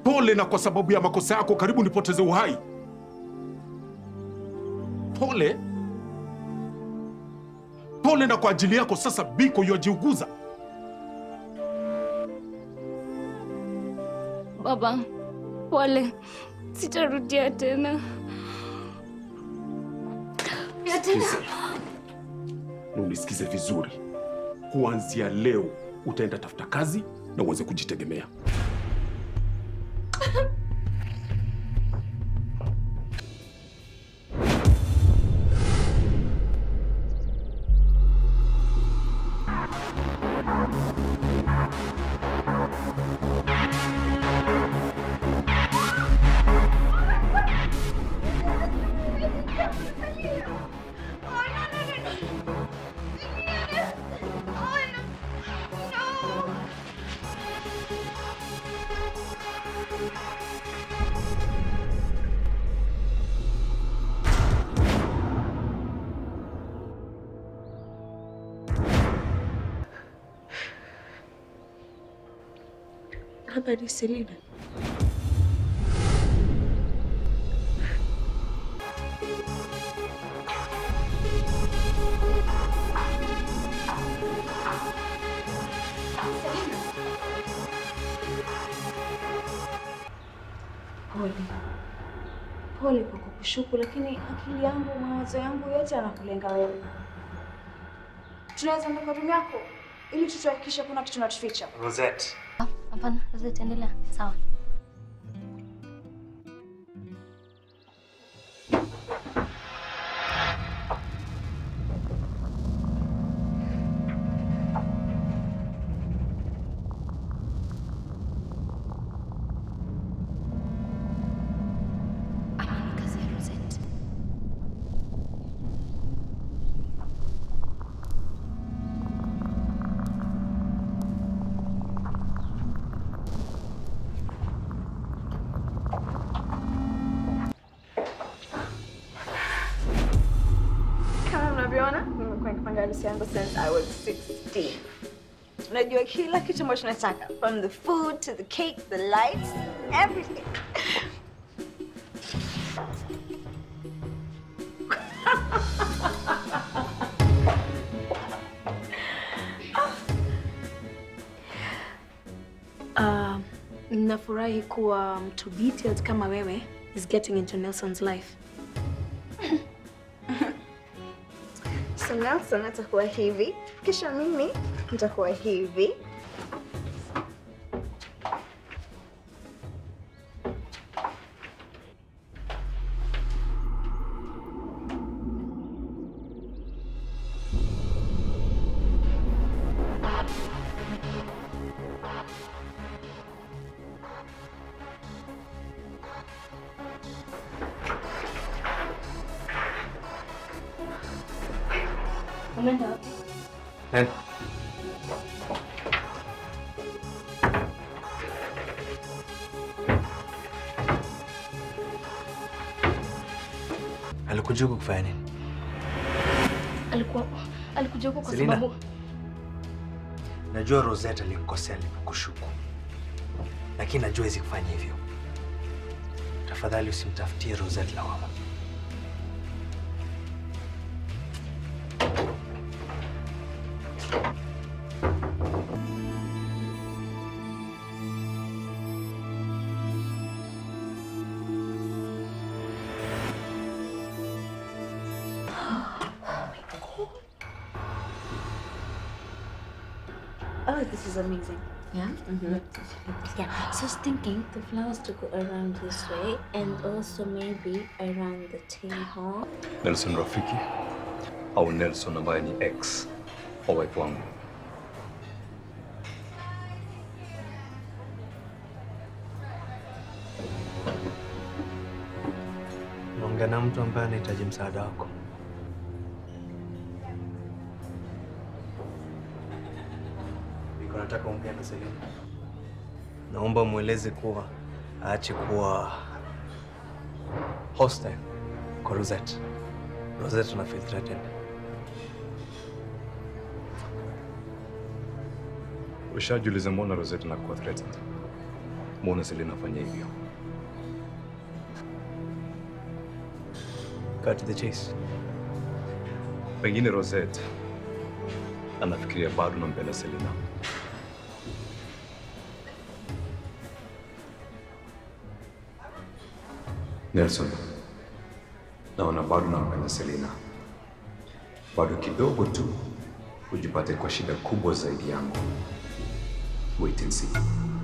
Pole, na kwa sababu ya makosa yako karibu nipoteze uhai. Pole. Pole, na kwa ajili yako sasa Biko yajiuguza. Baba, pole. Sitarudia tena. Unisikize vizuri. Kuanzia leo utaenda tafuta kazi na uweze kujitegemea. Habari Selina. Pole kwa kukushuku, lakini akili yangu, mawazo yangu yote yanakulenga wewe. Tunaweza ndoka room yako ili tuhakikishe kuna kitu tunatuficha. Rosette. Hapana, Rosette, endelea. Sawa. Since I was 16. Unajua kila kitu ambacho nataka, from the food to the cake, the lights, everything. Nafurahi kuwa mtu detailed kama wewe is getting into Nelson's life. So Nelson atakuwa hivi, kisha mimi nitakuwa hivi. Umeenda wapi? Nani? Alikuja huku kufanya nini? Alikuja huku kwa Selina, sababu najua Rosette alikukosea alipokushuku. Lakini najua hizi kufanya hivyo. Tafadhali usimtafutie Rosette lawama. Oh, this is amazing. Yeah? Yeah, so I was thinking the flowers to go around this way and also maybe around the tail hall. Nelson Rafiki au Nelson ambaye ni ex wa wife wangu. Naongea na mtu ambaye anahitaji msaada wako. Niko nataka ongea na Selina. Naomba mueleze kuwa aache kuwa hostile kwa Rosette. Rosette ana feel threatened. Ushajiuliza mbona Rosette anakuwa threatened? Mbona Selina afanya hivyo? Cut to the chase. Pengine Rosette anafikiria bado nampenda Selina. Nelson, naona bado nampenda Selina. Bado kidogo tu ujipate kwa shida kubwa zaidi yangu. Wait and see.